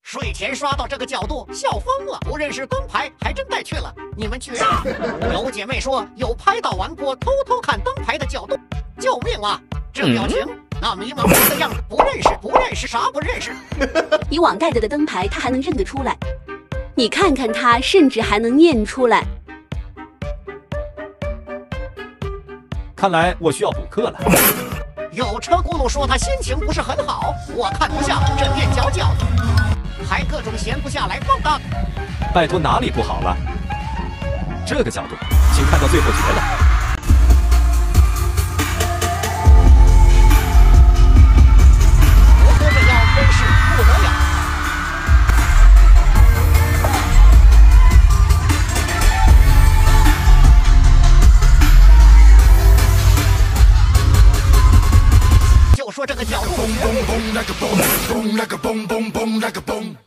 睡前刷到这个角度，笑疯了。不认识灯牌，还真带去了。你们绝了！有姐妹说有拍到完播，偷偷看灯牌的角度，救命啊！这表情，那迷茫的样子，不认识，啥不认识？ 以往盖的灯牌，他还能认得出来。你看看他，甚至还能念出来。 看来我需要补课了。 有车轱辘说他心情不是很好，我看不下这垫脚脚的，还各种闲不下来放荡。 拜托，哪里不好了？这个角度，请看到最后绝了。 我哥这腰真是不得了。就说这个角度。